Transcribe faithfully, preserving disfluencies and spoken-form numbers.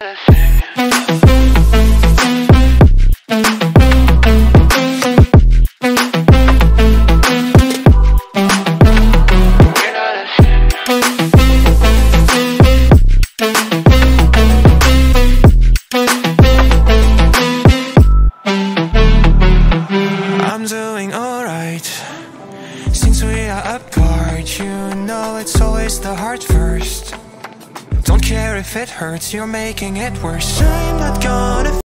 I'm doing alright. Since we are apart, you know it's always the heart first. Don't care if it hurts, you're making it worse. I'm not gonna